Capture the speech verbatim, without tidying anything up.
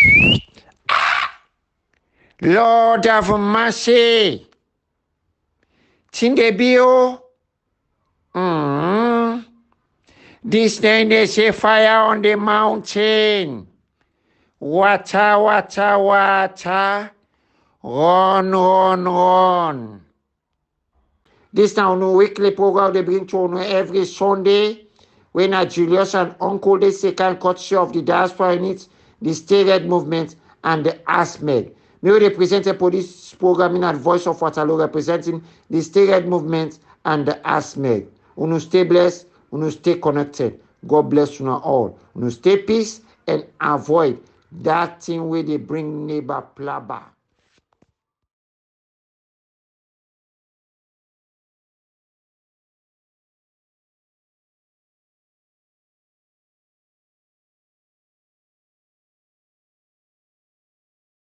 Lord have mercy. Tindebio. Mm. This day they say fire on the mountain. Water, water, water. Run, run, run. This now no weekly program they bring to you every Sunday. When a Julius and Uncle the second courtesy of the diaspora units, the state movement, and the ASMED. Me will represent a police programming at Voice of Waterloo representing the state movement and the ASMED. Unu stay blessed, unu stay connected. God bless you all. Unu stay peace and avoid that thing where they bring neighbor plaba.